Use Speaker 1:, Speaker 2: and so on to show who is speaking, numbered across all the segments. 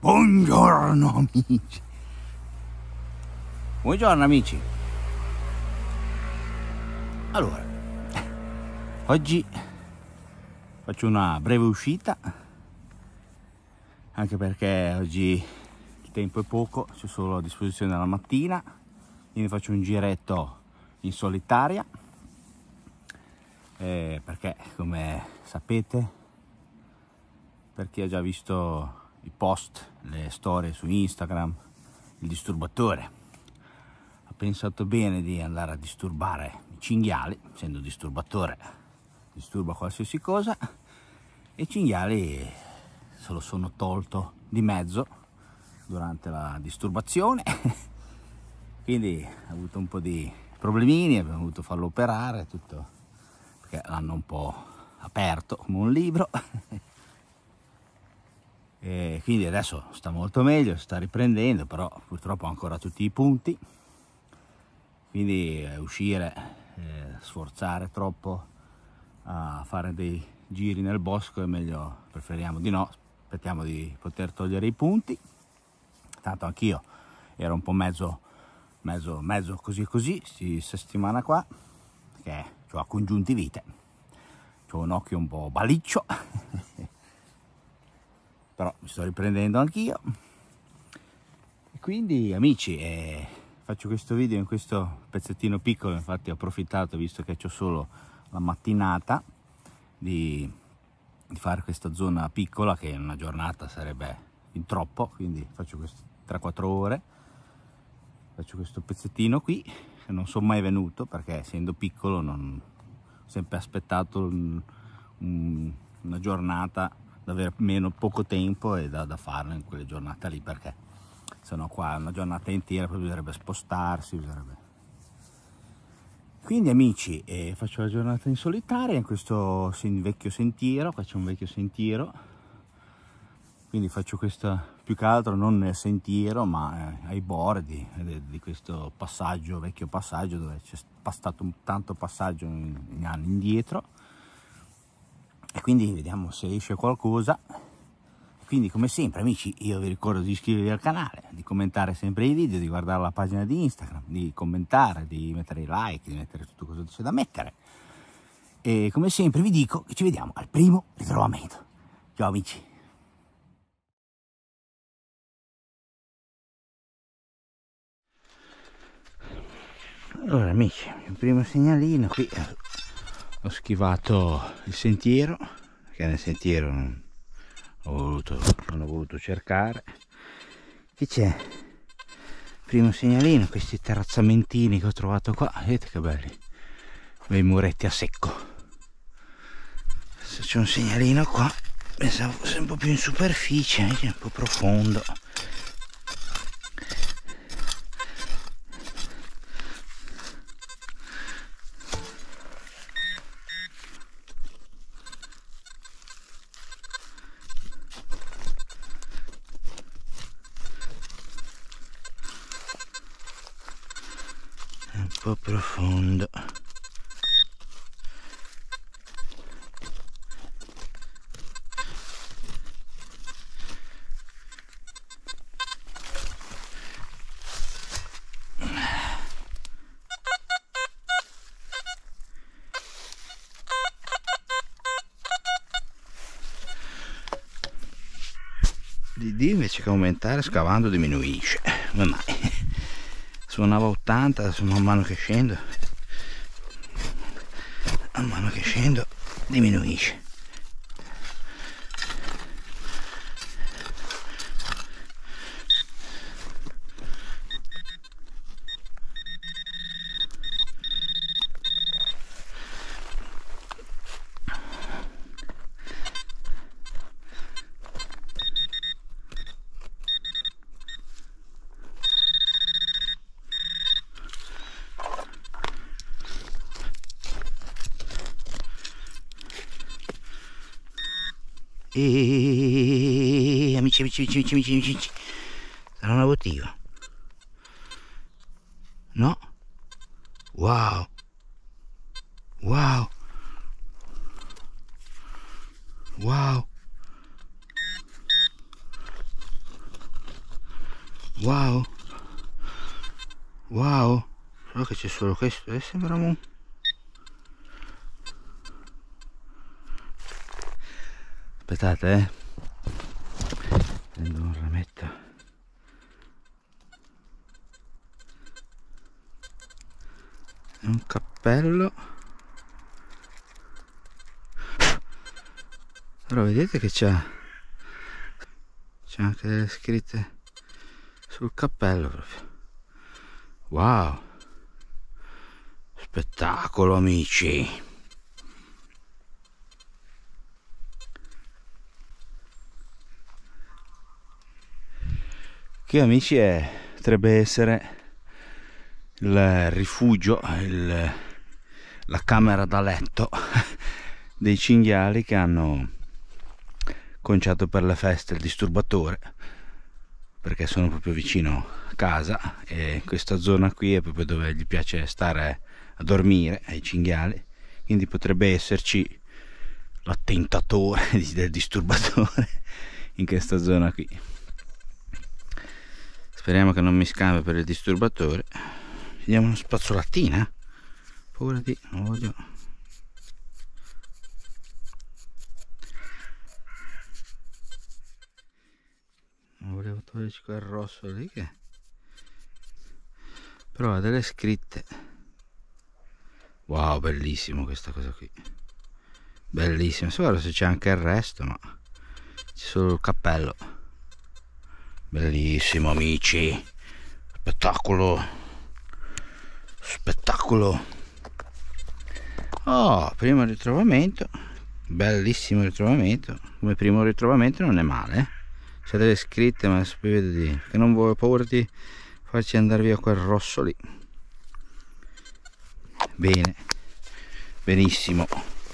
Speaker 1: Buongiorno amici. Buongiorno amici. Allora, oggi faccio una breve uscita, anche perché oggi il tempo è poco, c'è solo a disposizione la mattina, quindi faccio un giretto in solitaria, perché come sapete, per chi ha già visto i post, le storie su Instagram, il disturbatore ha pensato bene di andare a disturbare i cinghiali, essendo disturbatore disturba qualsiasi cosa, e i cinghiali se lo sono tolto di mezzo durante la disturbazione quindi ha avuto un po' di problemini, abbiamo dovuto farlo operare tutto, perché l'hanno un po' aperto come un libro e quindi adesso sta molto meglio, sta riprendendo, però purtroppo ha ancora tutti i punti, quindi uscire, sforzare troppo a fare dei giri nel bosco è meglio, preferiamo di no, aspettiamo di poter togliere i punti, tanto anch'io ero un po' mezzo così questa settimana qua, che ho la congiuntivite, ho un occhio un po' baliccio però mi sto riprendendo anch'io, e quindi amici, faccio questo video in questo pezzettino piccolo, infatti ho approfittato, visto che c'ho solo la mattinata, di fare questa zona piccola, che in una giornata sarebbe in troppo, quindi faccio queste 3-4 ore, faccio questo pezzettino qui, che non sono mai venuto, perché essendo piccolo non ho sempre aspettato una giornata da avere poco tempo e da farlo in quelle giornate lì, perché sennò qua una giornata intera poi bisognerebbe spostarsi, Quindi amici, faccio la giornata in solitaria in questo vecchio sentiero, qua c'è un vecchio sentiero, quindi faccio questa più che altro non nel sentiero ma ai bordi di questo passaggio, vecchio passaggio, dove c'è stato tanto passaggio in anni indietro, e quindi vediamo se esce qualcosa. Quindi come sempre amici, io vi ricordo di iscrivervi al canale, di commentare sempre i video, di guardare la pagina di Instagram, di commentare, di mettere i like, di mettere tutto cosa c'è da mettere, e come sempre vi dico che ci vediamo al primo ritrovamento. Ciao amici. Allora amici, il primo segnalino qui, ho schivato il sentiero, perché nel sentiero non ho voluto cercare. Qui c'è il primo segnalino, questi terrazzamentini che ho trovato qua, vedete che belli, quei muretti a secco. Adesso c'è un segnalino qua, pensavo fosse un po' più in superficie, è un po' profondo. Un po' profondo. DD invece che aumentare scavando diminuisce, ma mai. Suonava 80, adesso man mano che scendo diminuisce. E amici, sarà una votiva? No? Wow, wow, wow, Wow, wow, solo che c'è solo questo e sembra un... Aspettate, prendo un rametto. È un cappello. Allora vedete che c'è anche delle scritte sul cappello proprio. Wow, spettacolo amici. Qui amici potrebbe essere il rifugio, la camera da letto dei cinghiali che hanno conciato per le feste il disturbatore, perché sono proprio vicino a casa e questa zona qui è proprio dove gli piace stare a dormire ai cinghiali, quindi potrebbe esserci l'attentatore del disturbatore in questa zona qui. Speriamo che non mi scambi per il disturbatore. Vediamo una spazzolatina. Paura di... non voglio... non volevo toglierci quel rosso lì che... però ha delle scritte. Wow, bellissimo questa cosa qui. Bellissimo. Guarda se c'è anche il resto, ma c'è solo il cappello. Bellissimo amici. Spettacolo. Spettacolo. Oh, primo ritrovamento. Bellissimo ritrovamento. Come primo ritrovamento non è male. C'è delle scritte, ma adesso poi vedo che non voglio paura di farci andare via quel rosso lì. Bene. Benissimo.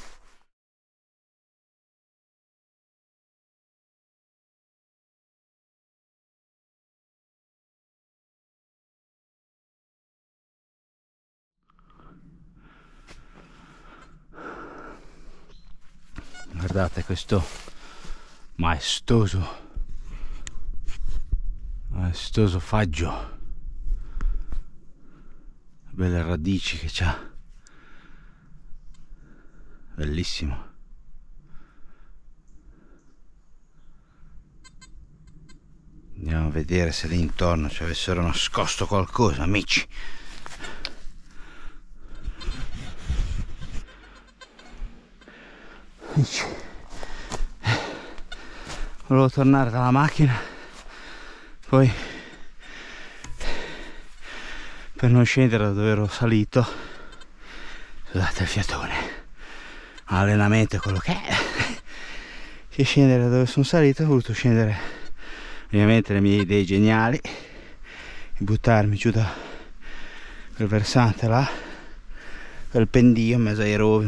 Speaker 1: Guardate questo maestoso faggio, belle radici che c'ha, bellissimo. Andiamo a vedere se lì intorno ci avessero nascosto qualcosa amici. Volevo tornare dalla macchina, poi per non scendere da dove ero salito, scusate il fiatone, allenamento è quello che è, per scendere da dove sono salito ho voluto scendere, ovviamente le mie idee geniali, e buttarmi giù da quel versante là, quel pendio in mezzo ai rovi,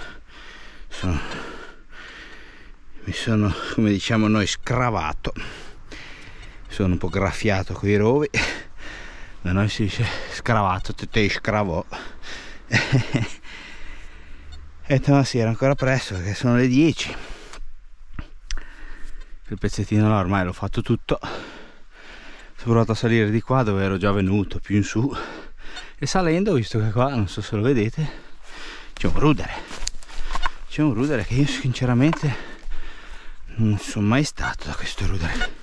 Speaker 1: mi sono, come diciamo noi, scravato, sono un po' graffiato coi rovi, da noi si dice scravato, te scravò. E ma sì, era ancora presto perché sono le 10, il pezzettino là ormai l'ho fatto tutto, sono provato a salire di qua dove ero già venuto, più in su, e salendo, visto che qua, non so se lo vedete, c'è un rudere che io sinceramente non sono mai stato da questo rudere.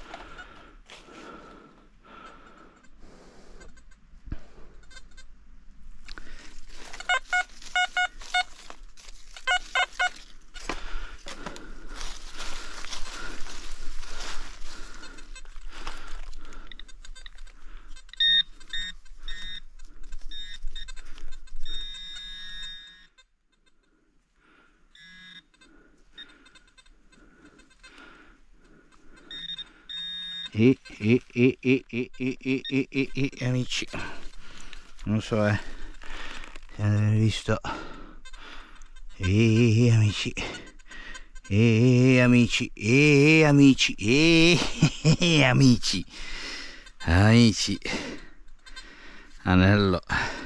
Speaker 1: Amici, non so se avete visto, amici, amici, amici, amici, anello,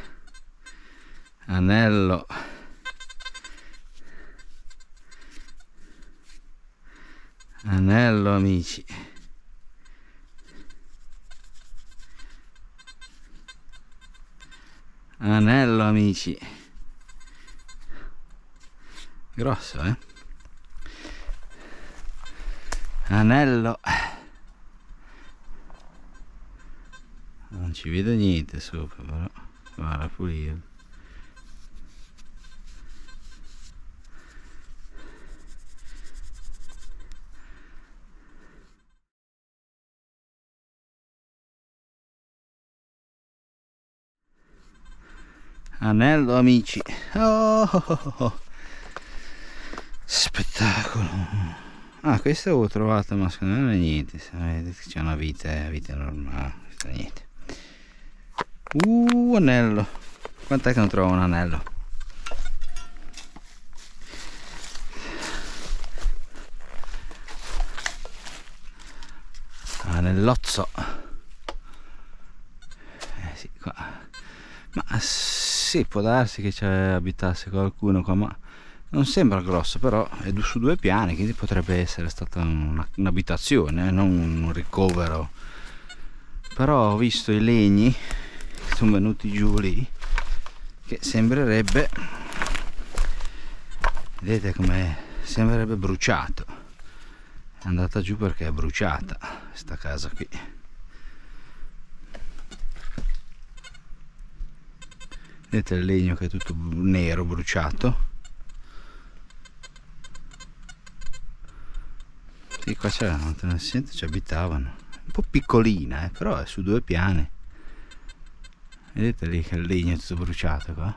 Speaker 1: anello, anello amici. Anello, amici, grosso, anello, non ci vedo niente sopra, però guarda, pulire. Anello, amici, oh. Spettacolo. Ah, questo avevo trovato, ma secondo me non è niente. Vedete, c'è una vite normale, niente. Anello. Quant'è che non trovo un anello? Anellozzo. Sì, qua. Ma sì, può darsi che ci abitasse qualcuno qua, ma non sembra grosso, però è su 2 piani, quindi potrebbe essere stata un'abitazione, non un ricovero. Però ho visto i legni che sono venuti giù lì, che sembrerebbe, vedete come sembrerebbe bruciato. È andata giù perché è bruciata questa casa qui. Vedete il legno che è tutto nero, bruciato. Sì, qua c'era, nel centro ci abitavano. Un po' piccolina, però è su 2 piani. Vedete lì che il legno è tutto bruciato qua.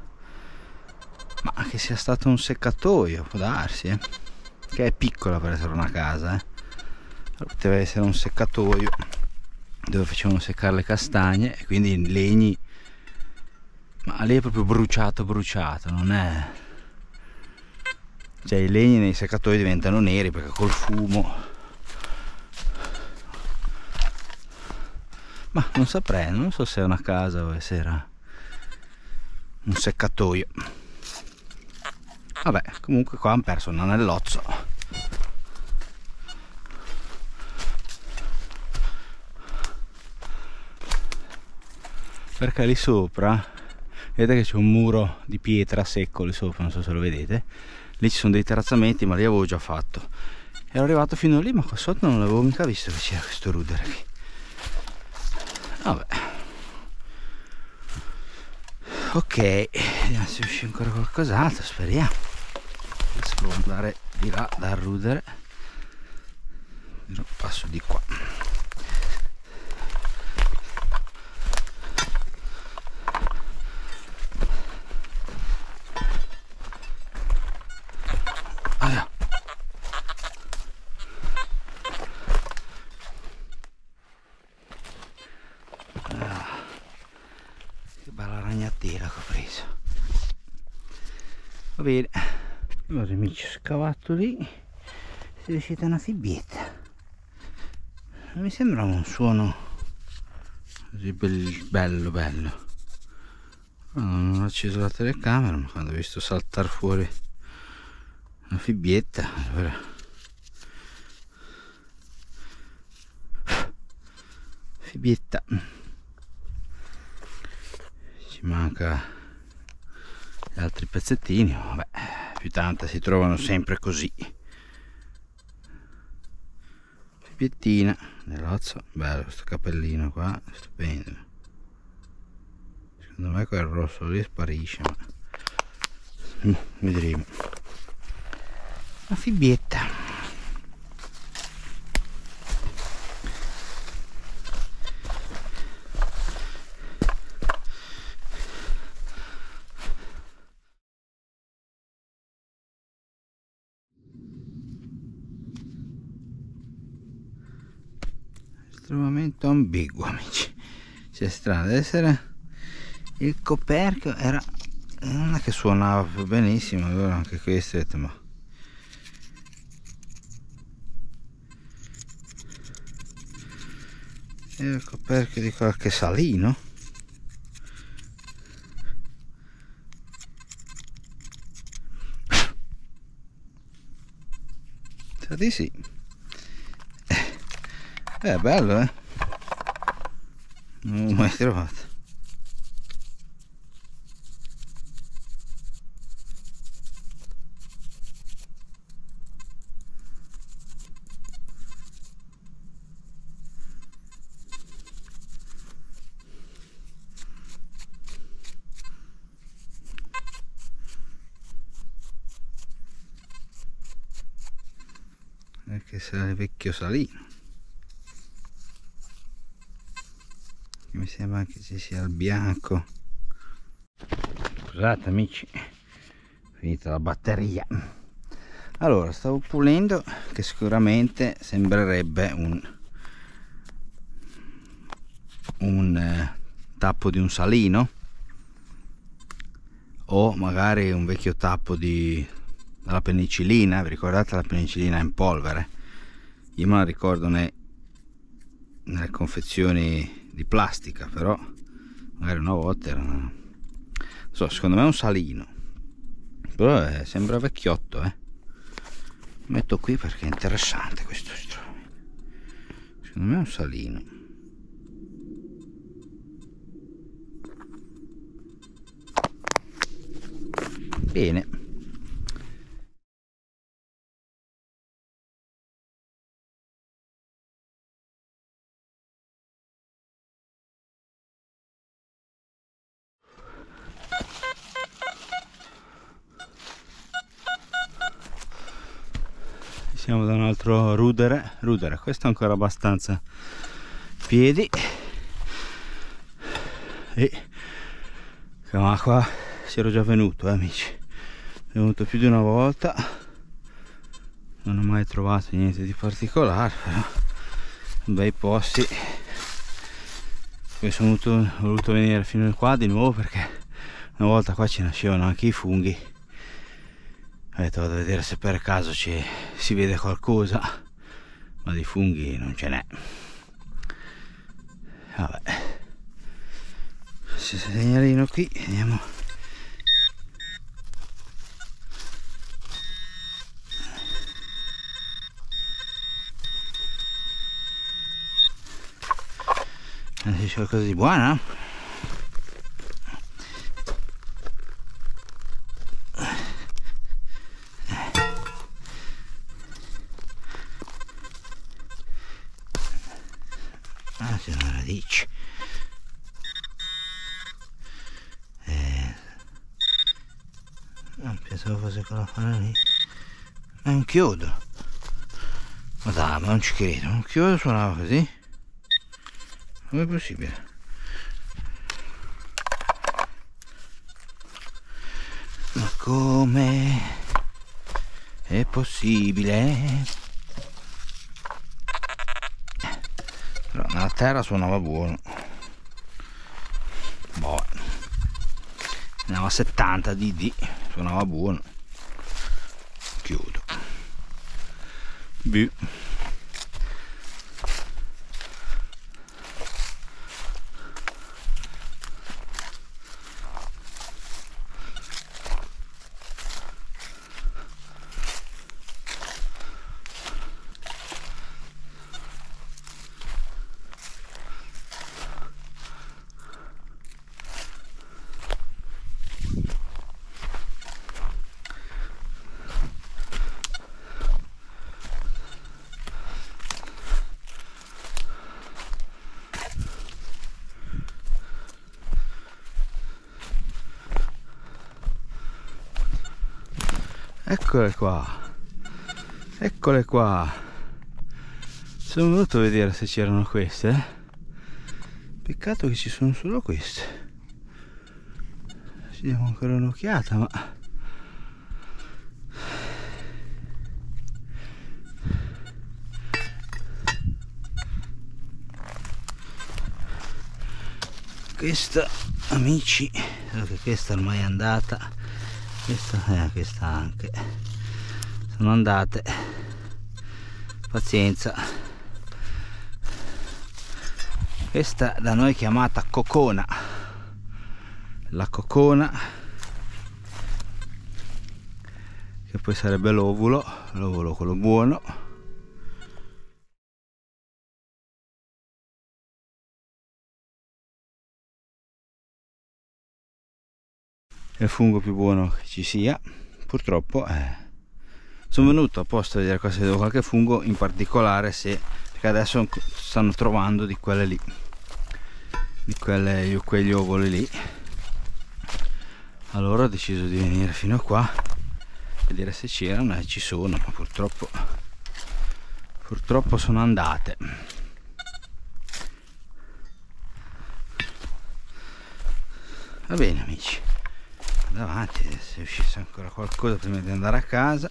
Speaker 1: Ma che sia stato un seccatoio, può darsi, che è piccola per essere una casa, poteva essere un seccatoio dove facevano seccare le castagne e quindi i legni. Ma lì è proprio bruciato, non è, cioè i legni nei seccatoi diventano neri perché col fumo. Ma non saprei, non so se è una casa o se era un seccatoio. Vabbè, comunque qua hanno perso un anellozzo. Perché lì sopra vedete che c'è un muro di pietra secco lì sopra, non so se lo vedete. Lì ci sono dei terrazzamenti, ma li avevo già fatto. Ero arrivato fino lì, ma qua sotto non l'avevo mica visto che c'era questo rudere qui. Vabbè. Ok, vediamo se uscì ancora qualcos'altro, speriamo. Adesso devo andare di là dal rudere. Passo di qua. Che bella ragnatela che ho preso. Va bene, allora amici, ho scavato lì, si è uscita una fibbietta. Non mi sembra un suono così bello. Non ho acceso la telecamera, ma quando ho visto saltare fuori una fibbietta, allora fibbietta, ci manca gli altri pezzettini. Vabbè, più tanta si trovano sempre così. Fibbiettina nell'ozzo, bello questo cappellino qua, stupendo. Secondo me quel rosso lì sparisce, ma vedremo. Una fibbietta. Estremamente ambiguo, amici. C'è strano, deve essere il coperchio, era, non è che suonava benissimo, allora anche questo, ma è il coperchio di qualche salino. Sa di sì. È bello, non l'ho mai trovato. che sarà il vecchio salino. Mi sembra che ci sia il bianco. Scusate amici, finita la batteria. Allora, stavo pulendo, che sicuramente sembrerebbe un tappo di un salino, o magari un vecchio tappo della penicillina. Vi ricordate la penicillina in polvere? Io me la ricordo nelle confezioni di plastica, però magari una volta era secondo me è un salino, però sembra vecchiotto. Metto qui perché è interessante questo strumento. Secondo me è un salino. Bene. Siamo da un altro rudere, questo è ancora abbastanza piedi, ma qua ci ero già venuto, amici, è venuto più di una volta, non ho mai trovato niente di particolare, però bei posti. Poi ho voluto venire fino qua di nuovo perché una volta qua ci nascevano anche i funghi. Ho detto vado a vedere se per caso si vede qualcosa, ma di funghi non ce n'è. Vabbè, c'è il segnalino qui, vediamo. C'è qualcosa di buono? C'è una radice. Pensavo fosse quella fare lì. È un chiodo. Ma dai, ma non ci credo, un chiodo suonava così? Come è possibile? Ma come è possibile? Però nella terra suonava buono. Boh, andiamo a 70 dd, suonava buono. Chiudo. Beh. Eccole qua, eccole qua. Sono venuto a vedere se c'erano queste. Peccato che ci sono solo queste. Ci diamo ancora un'occhiata, ma questa, amici, so che questa ormai è andata. Questa anche sono andate, pazienza. Questa da noi chiamata cocona, la cocona, che poi sarebbe l'ovulo quello buono. È il fungo più buono che ci sia. Purtroppo sono venuto apposta a vedere se vedo qualche fungo in particolare, perché adesso stanno trovando di quelle lì, quegli ovuli lì. Allora ho deciso di venire fino a qua a vedere se c'erano, e ci sono, ma purtroppo purtroppo sono andate. Va bene amici, davanti, se uscisse ancora qualcosa prima di andare a casa.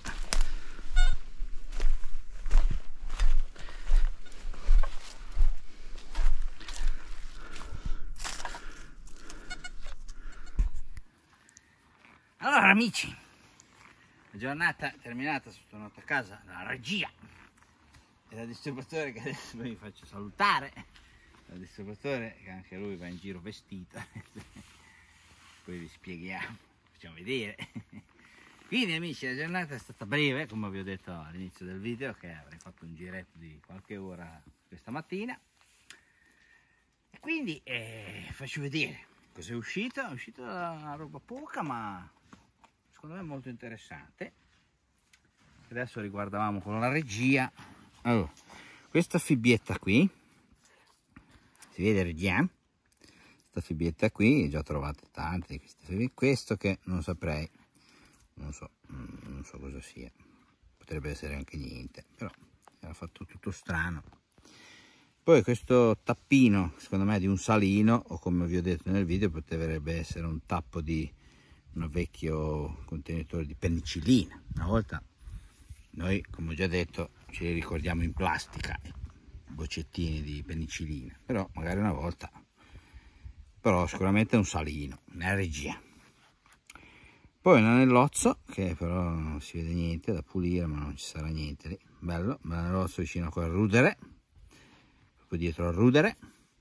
Speaker 1: Allora amici, la giornata terminata, sono tornato a casa dalla regia e dal disturbatore, che adesso vi faccio salutare, dal disturbatore che anche lui va in giro vestito. Poi vi spieghiamo, facciamo vedere. Quindi amici, la giornata è stata breve, come vi ho detto all'inizio del video, che avrei fatto un giretto di qualche ora questa mattina. E quindi faccio vedere cosa è uscito. È uscita una roba poca, ma secondo me molto interessante. Adesso riguardavamo con la regia. Allora, questa fibbietta qui, si vede regia? Questa fibbietta qui, già trovate tante di queste fibbiette. Questo che non saprei, non so cosa sia, potrebbe essere anche niente, però era fatto tutto strano. Poi questo tappino, secondo me è di un salino, o come vi ho detto nel video potrebbe essere un tappo di un vecchio contenitore di penicillina. Una volta noi, come ho già detto, ce li ricordiamo in plastica, boccettini di penicillina, però magari una volta, però sicuramente è un salino, una regia. Poi un anellozzo, che però non si vede niente, da pulire, ma non ci sarà niente lì. Bello, un anellozzo vicino a quel rudere, proprio dietro al rudere.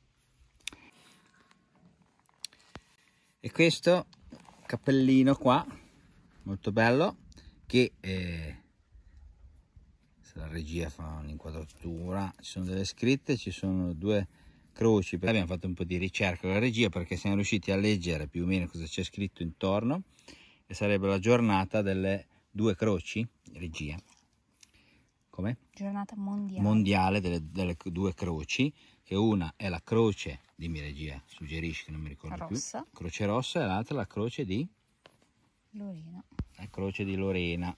Speaker 1: E questo cappellino qua, molto bello, che se la regia fa un'inquadratura, ci sono delle scritte, ci sono due croci. Abbiamo fatto un po' di ricerca con la regia perché siamo riusciti a leggere più o meno cosa c'è scritto intorno, e sarebbe la giornata delle due croci, regia. Come?
Speaker 2: Giornata mondiale.
Speaker 1: Mondiale delle due croci, che una è la croce, dimmi regia, suggerisci che non mi ricordo
Speaker 2: rossa.
Speaker 1: più. Croce rossa, e l'altra la croce di?
Speaker 2: Lorena.
Speaker 1: La croce di Lorena.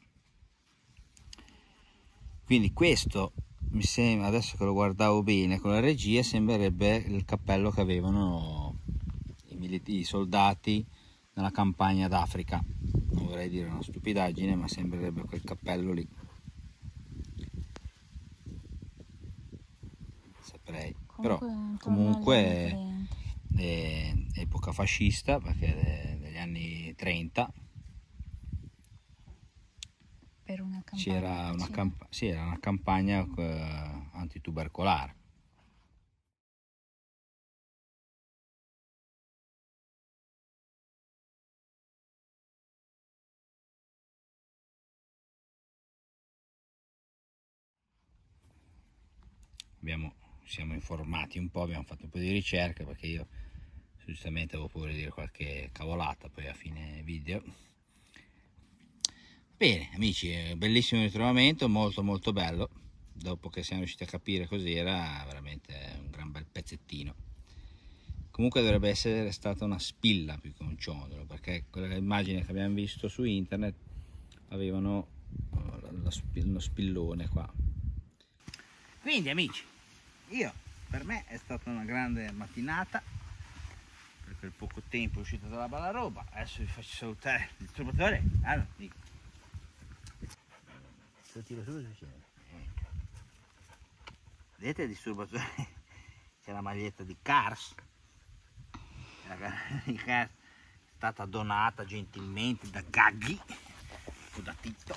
Speaker 1: Quindi questo mi sembra, adesso che lo guardavo bene con la regia, sembrerebbe il cappello che avevano i soldati nella campagna d'Africa. Non vorrei dire una stupidaggine, ma sembrerebbe quel cappello lì. Saprei. Però comunque è epoca fascista, perché è degli anni 30.
Speaker 2: Per una campagna,
Speaker 1: c'era una campagna antitubercolare. Siamo informati un po', abbiamo fatto un po' di ricerca, perché io giustamente avevo paura di dire qualche cavolata poi a fine video. Bene amici, bellissimo ritrovamento, molto molto bello. Dopo che siamo riusciti a capire cos'era, veramente un gran bel pezzettino. Comunque dovrebbe essere stata una spilla più che un ciondolo, perché quella immagine che abbiamo visto su internet avevano uno spillone qua. Quindi amici, per me è stata una grande mattinata, per quel poco tempo uscito dalla Balaroba. Adesso vi faccio salutare il disturbatore. Dico. Lo tiro su, vedete il disturbatore? C'è la maglietta di Cars. È stata donata gentilmente da Gaghi o da Tito.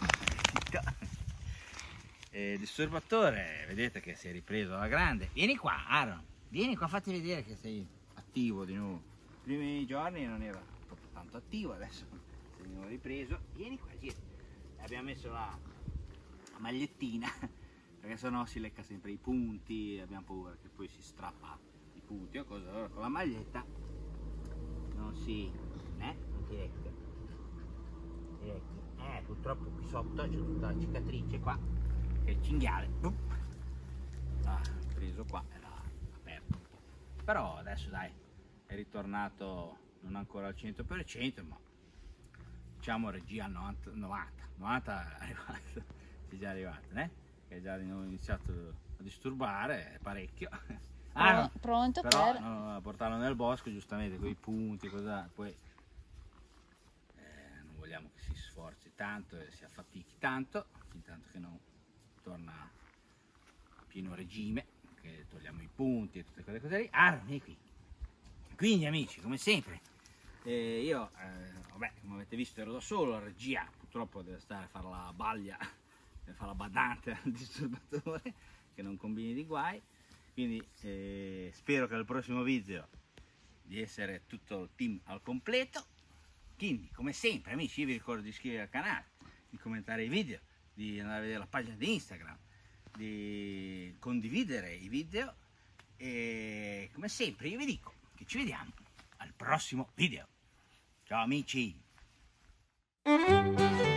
Speaker 1: Disturbatore, vedete che si è ripreso alla grande. Vieni qua Aaron, vieni qua, fatti vedere che sei attivo di nuovo. I primi giorni non era proprio tanto attivo, adesso sei di nuovo ripreso. Vieni qua, gira. Abbiamo messo la magliettina perché sennò si lecca sempre i punti, abbiamo paura che poi si strappa i punti o cosa. Allora con la maglietta non si lecca. Purtroppo qui sotto c'è tutta la cicatrice qua, che è il cinghiale l'ha preso qua e l'ha aperto un po'. Però adesso dai, è ritornato non ancora al 100%, ma diciamo regia al 90 è arrivato, è già arrivato, che già di nuovo iniziato a disturbare parecchio.
Speaker 2: Pronto
Speaker 1: però,
Speaker 2: per...
Speaker 1: no, portarlo nel bosco giustamente con i punti, poi non vogliamo che si sforzi tanto e si affatichi tanto, fin tanto che non torna a pieno regime, che togliamo i punti e tutte quelle cose lì. Vieni qui. Quindi amici, come sempre, io vabbè, come avete visto ero da solo, la regia purtroppo deve stare a fare la baglia, deve fare la badante al disturbatore, che non combini di guai. Quindi spero che al prossimo video di essere tutto il team al completo. Quindi come sempre amici, io vi ricordo di iscrivervi al canale, di commentare i video, di andare a vedere la pagina di Instagram, di condividere i video e come sempre io vi dico che ci vediamo al prossimo video. Ciao amici!